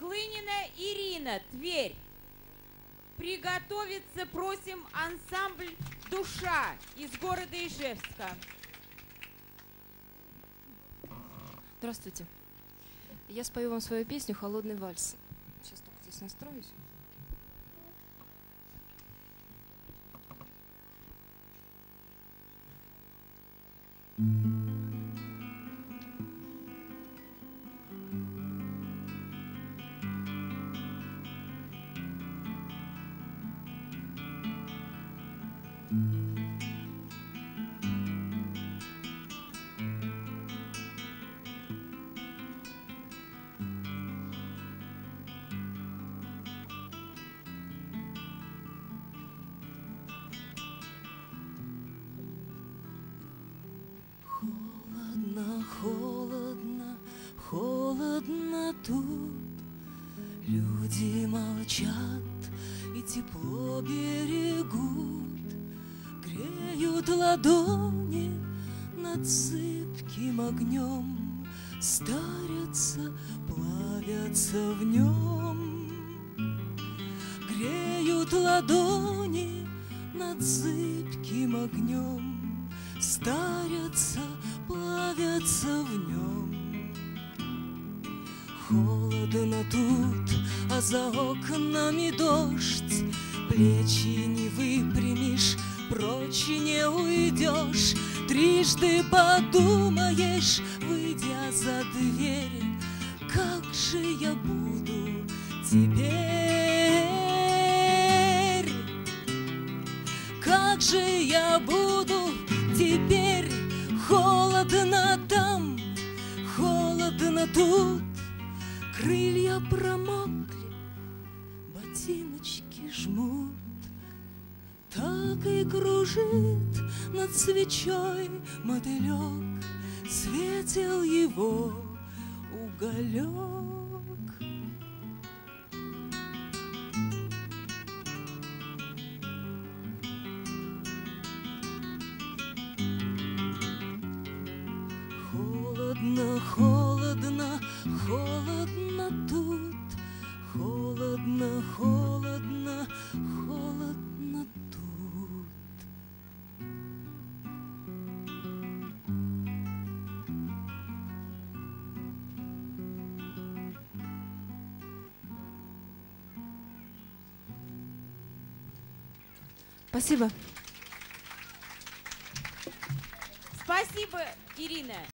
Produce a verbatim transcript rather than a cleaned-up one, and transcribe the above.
Хлынина Ирина, Тверь. Приготовиться просим ансамбль «Душа» из города Ижевска. Здравствуйте. Я спою вам свою песню «Холодный вальс». Сейчас только здесь настроюсь. Холодно, холодно, холодно тут. Люди молчат и тепло берегут, греют ладони над зыбким огнем, старятся, плавятся в нем. Греют ладони над зыбким огнем, старятся, плавятся в нем. Холодно тут, а за окнами дождь. Плечи не выпрямишь, прочь не уйдешь. Трижды подумаешь, выйдя за дверь, как же я буду теперь? Как же я буду теперь? Холодно там, холодно тут. Крылья промокли, ботиночки жмут. Так и кружит над свечой мотылек, светил его уголек. Холодно, холодно, холодно тут. Холодно, холодно, холодно тут. Спасибо. Спасибо, Ирина.